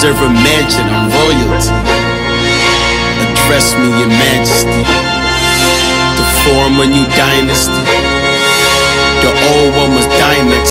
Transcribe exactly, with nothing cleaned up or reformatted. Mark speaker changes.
Speaker 1: deserve a mansion, I'm royalty. Address me, your majesty. The former new dynasty. The old one was diamond.